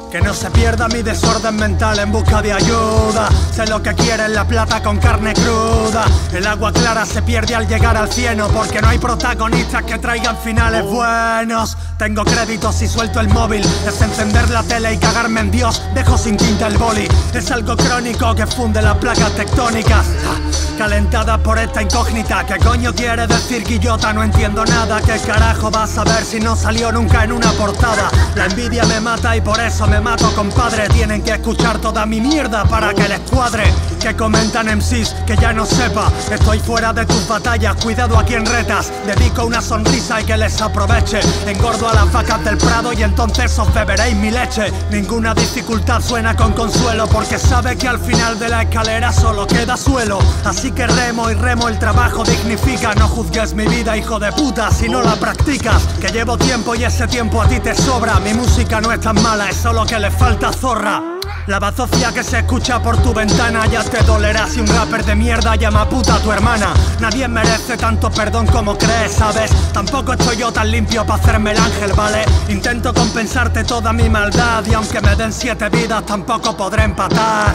Que no se pierda mi desorden mental en busca de ayuda. Sé lo que quieren, la plata con carne cruda. El agua clara se pierde al llegar al cieno, porque no hay protagonistas que traigan finales buenos. Tengo créditos y suelto el móvil. Es encender la tele y cagarme en Dios. Dejo sin tinta el boli. Es algo crónico que funde las placas tectónicas, calentada por esta incógnita. ¿Qué coño quiere decir Guillota? No entiendo nada. ¿Qué carajo vas a ver si no salió nunca en una portada? La envidia me mata y por eso me mato, compadre. Tienen que escuchar toda mi mierda para que les cuadre. Que comentan MCs que ya no sepa. Estoy fuera de tus batallas, cuidado a quien retas. Dedico una sonrisa y que les aproveche. Engordo a las vacas del prado y entonces os beberéis mi leche. Ninguna dificultad suena con consuelo, porque sabe que al final de la escalera solo queda suelo. Así que remo y remo, el trabajo dignifica. No juzgues mi vida, hijo de puta, si no la practicas. Que llevo tiempo y ese tiempo a ti te sobra. Mi música no es tan mala, es solo que le falta zorra. La bazofia que se escucha por tu ventana ya te dolerá si un rapper de mierda llama puta a tu hermana. Nadie merece tanto perdón como crees, ¿sabes? Tampoco estoy yo tan limpio para hacerme el ángel, ¿vale? Intento compensarte toda mi maldad y aunque me den 7 vidas tampoco podré empatar.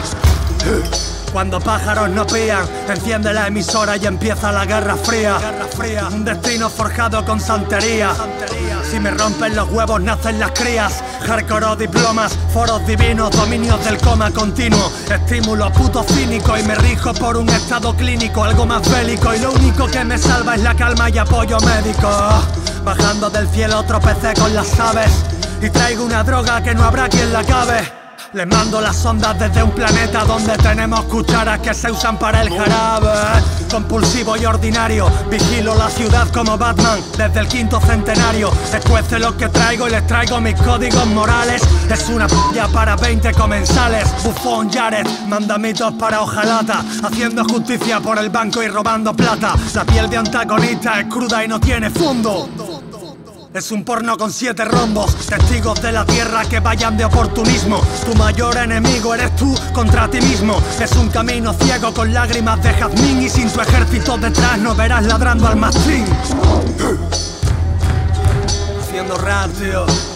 Cuando pájaros no pían, enciende la emisora y empieza la guerra fría. Un destino forjado con santería. Si me rompen los huevos nacen las crías. Hardcore o diplomas, foros divinos, dominios del coma continuo. Estímulo puto cínico y me rijo por un estado clínico, algo más bélico. Y lo único que me salva es la calma y apoyo médico. Bajando del cielo tropecé con las aves y traigo una droga que no habrá quien la cabe. Les mando las ondas desde un planeta donde tenemos cucharas que se usan para el jarabe. Compulsivo y ordinario, vigilo la ciudad como Batman desde el 5º centenario. Escuece lo que traigo y les traigo mis códigos morales. Es una p*** para 20 comensales. Bufón Jared, mandamitos para hojalata, haciendo justicia por el banco y robando plata. La piel de antagonista es cruda y no tiene fondo. Es un porno con 7 rombos, testigos de la tierra que vayan de oportunismo. Tu mayor enemigo eres tú contra ti mismo. Es un camino ciego con lágrimas de jazmín y sin tu ejército detrás no verás ladrando al mastín. Haciendo rap, tío.